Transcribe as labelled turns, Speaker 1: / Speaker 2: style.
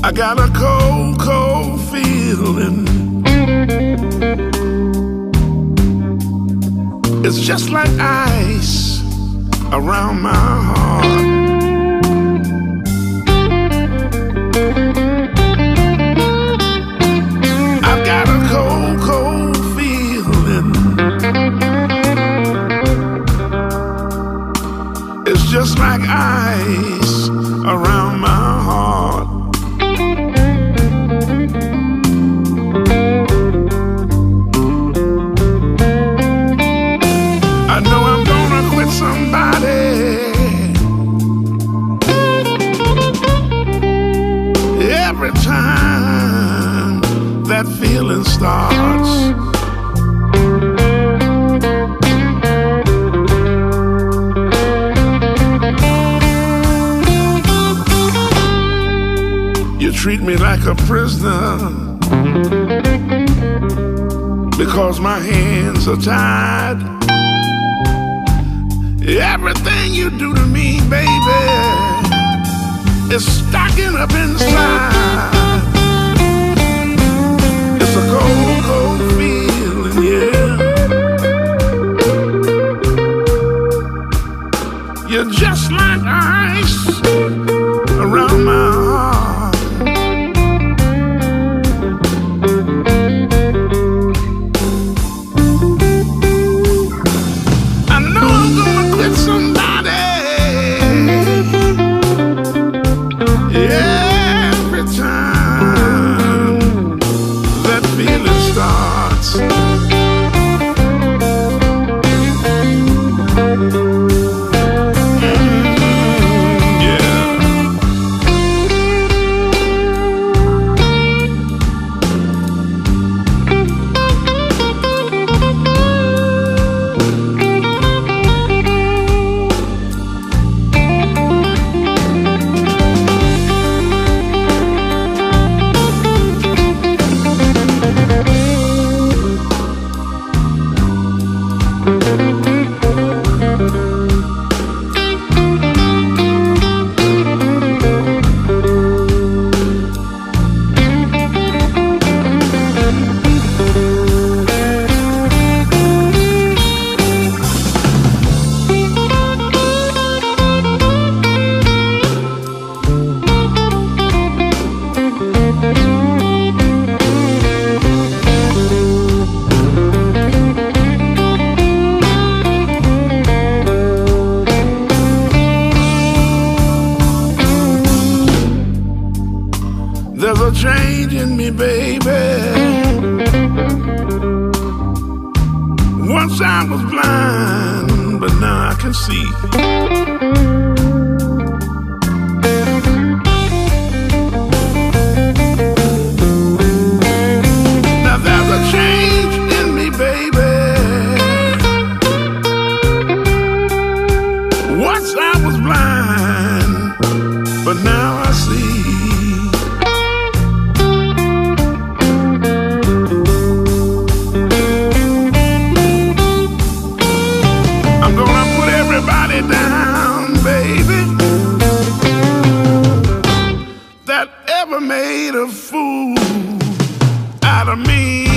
Speaker 1: I got a cold, cold feeling. It's just like ice around my heart. I've got a cold, cold feeling. It's just like ice around my heart. I know I'm gonna quit somebody. Every time that feeling starts, you treat me like a prisoner because my hands are tied. Everything you do to me, baby, is stocking up inside. It's a cold, cold feeling, yeah. You're just like ice around my heart. I know I'm gonna quit somebody. Every time that feeling starts, there's a change in me, baby. Once I was blind, but now I can see. Now there's a change in me, baby. Once I was blind, but now I see. Down, baby, that ever made a fool out of me.